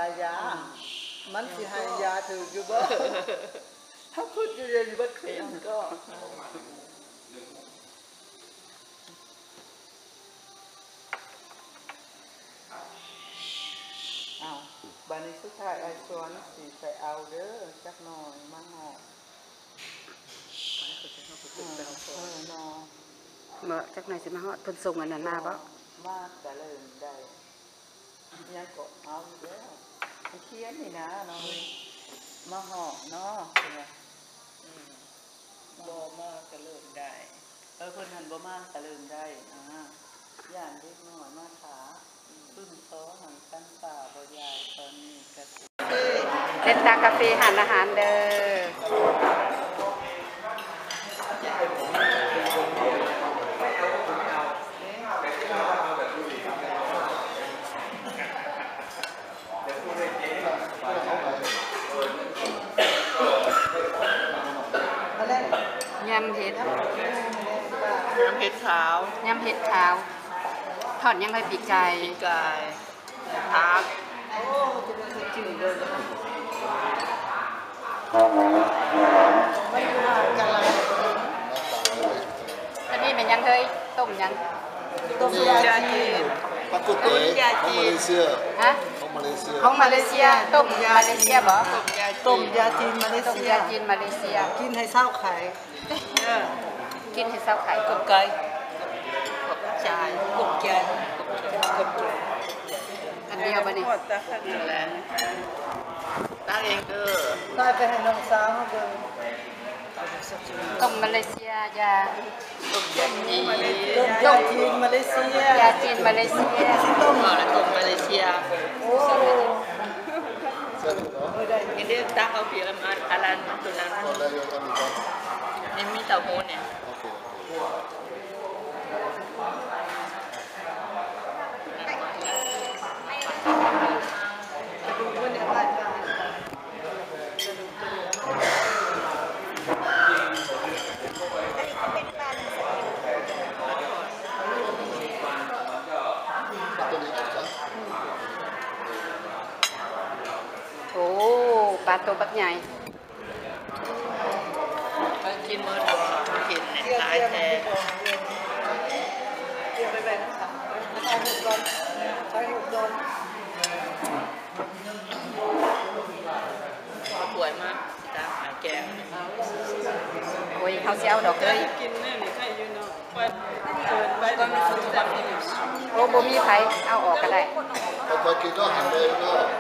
ายามันสิให้ยาถืออยู่บ่ถ้าพูดอยู่เรียนบ่คืนก็เอาบัดนี้สุดท้ายไอ้สวนสิไปเอาเด้อจักหน่อยมาห่อเนาะเมื่อจักหน่อยสิมาฮอดเพิ่นส่งอันนั้นมาบ่มาก็เริ่มได้ยังก็เอาแล้วเขียนนี่นะเนาะมาห่อเนาะบ่มาก็เริ่มได้เพิ่นหันบ่มาก็เริ่มได้ย่านเล็กน้อยมาขาปึ้มซ้อหันกันป่าบ่ยายตอนนี้ก็เล่นตากาแฟหานอาหารเด้อยำเห็ดขาวยำเห็ดขาวทอดยังไงปีกไก่ทักโอ้จะเป็นจืดเลยไม่ว่ากันอะไรอันนี้เป็นยังเฮ้ยต้มยังต้มยาจีนปลากุเต๋ของมาเลเซียฮะของมาเลเซียต้มมาเลเซียบ่ต้มยาจีนมาเลเซียกินให้เศร้าไข่กินให้เศร้าไข่กบไก่กบจายกบแกงอันเดียวบ่นี่ตั้งเองเด้อได้ไปให้น้องสาวเด้อต้มมาเลเซียยาต้มยาจีนมาเลเซียยาจีนมาเลเซียต้มมาเลเซียโอ้ini dia tak kau film alan tulangan ini tahu ni โอ้ปลาตัวบักใหญ่ไปกินมื้อเดียวกินเนี่ยตายแท้เดี๋ยวไปแบ่งกันใช้หุบดนป่วยมากตาหายแกงโอ้ยเขาเสียวดอกเลยกินแน่นี่ใครอยู่เนาะเปิดก็มีคนทำนี่โอ้บ่มีไผเอาออกก็ได้พอกินก็หันเลยก็